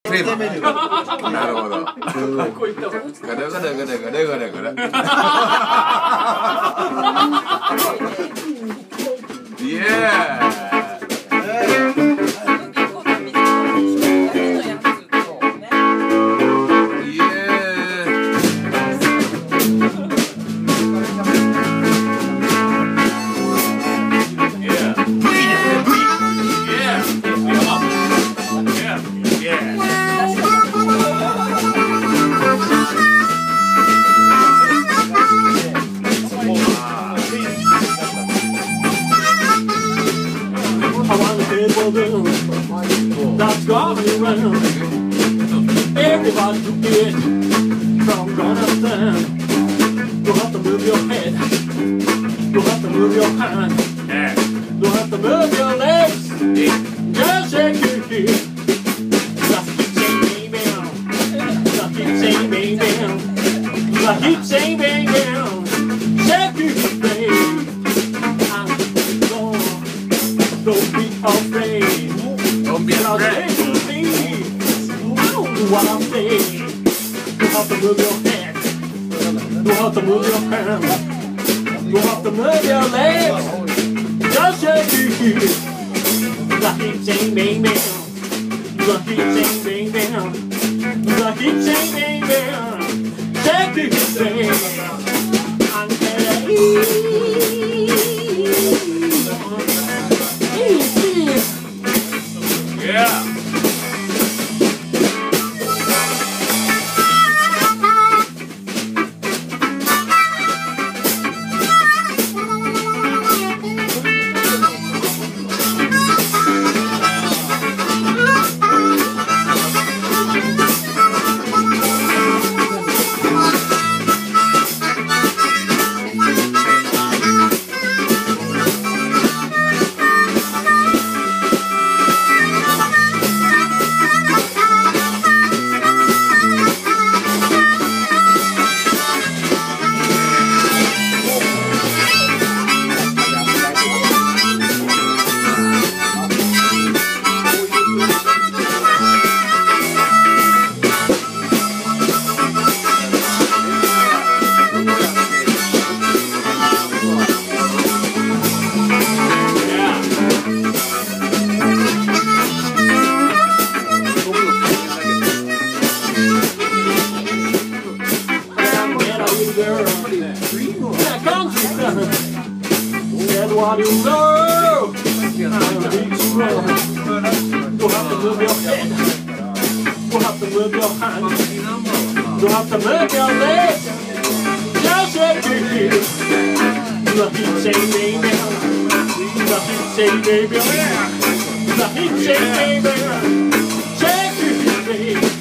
テーマ。なるほど。ガラガラガラガラガラガラ。イエーイ。 That's going around. Everybody forget from Jonathan. You'll have to move your head. You'll have to move your hand. You'll have to move your legs. Just shake your head. Just keep saying baby. Just keep saying baby. Just keep saying baby. Shake your head. Don't be afraid. Don't be afraid. What I'm saying. You have to move your head. You have to move your hand. You have to move your legs. Just shake your head. You keep saying baby. You keep saying baby. You keep saying baby. Shake your head. I'm Yeah. What you know, I'm big strong. You have to move your head. You have to move your hand. You have to move your legs. Just shake your head. You keep saying baby. You keep saying baby. You keep saying baby. Shake your head.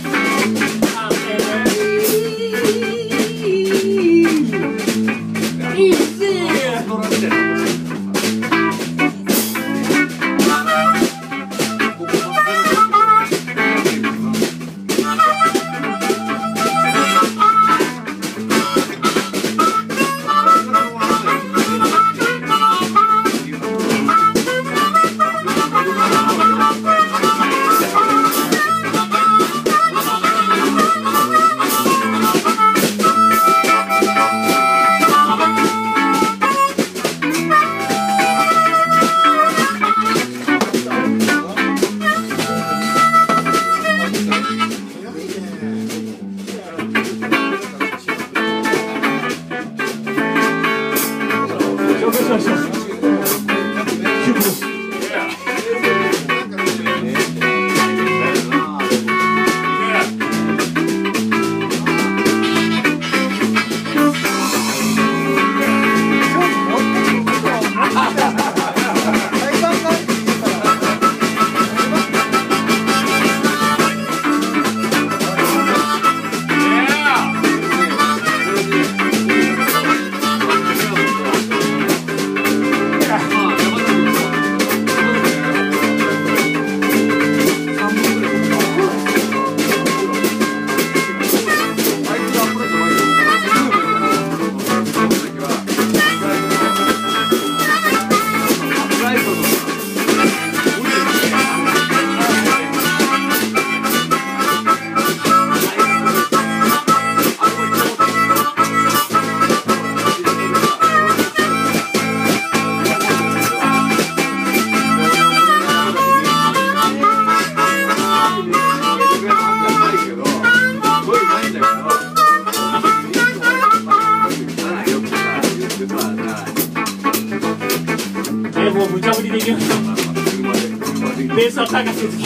きましょう。ベースは高くつき。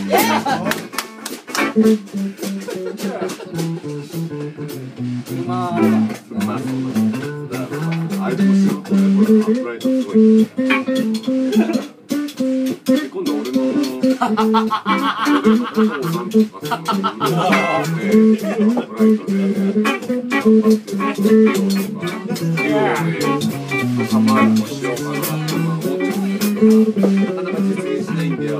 あれでもすごいこれアップライトすごい。今度俺のお父さんとかアップライトで頑張ってとかサマーもしようかなとか思っちゃうんだけどなかなか実現しないんだよ。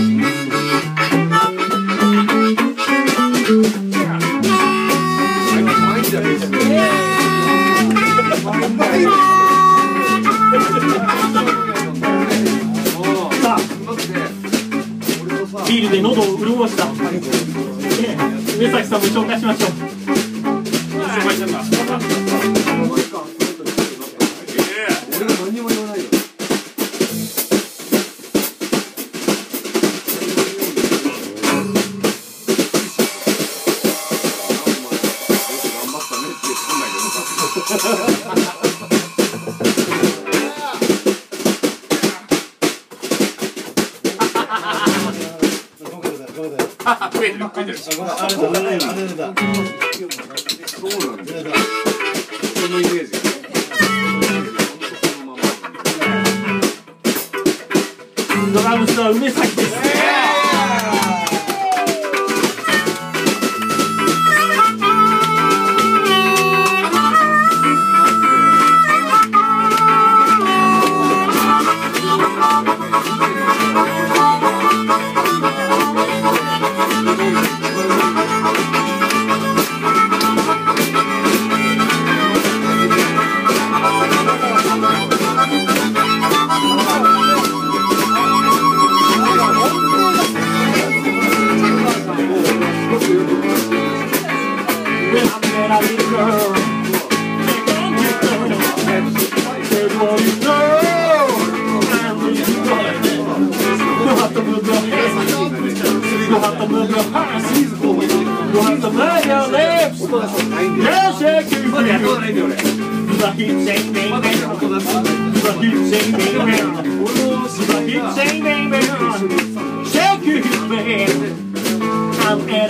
ビールで喉を潤した目崎さんも紹介しましょう。紹介したんだ。 俺が何にも言わないよ。頑張ったねって言ったんだけどさ。 食えてる食えてる。 そうなんだよ。そのイメージ。 ドラムスは梅崎です。You'll have to move your hands. You'll have to move your lips. Yeah, shake your feet. The heat saying bang bang. The heat saying bang bang. The heat saying bang bang. Shake your feet, babe. I'm at a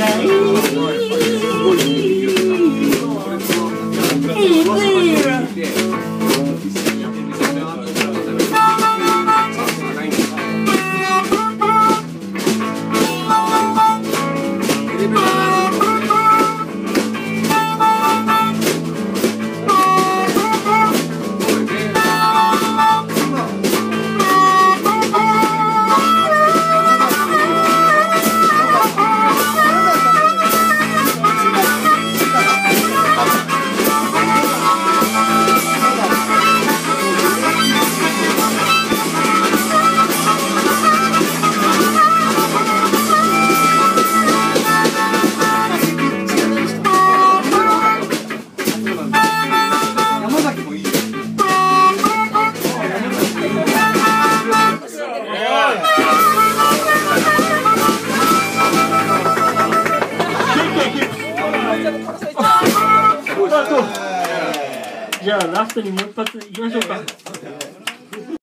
じゃあラストにもう一発いきましょうか。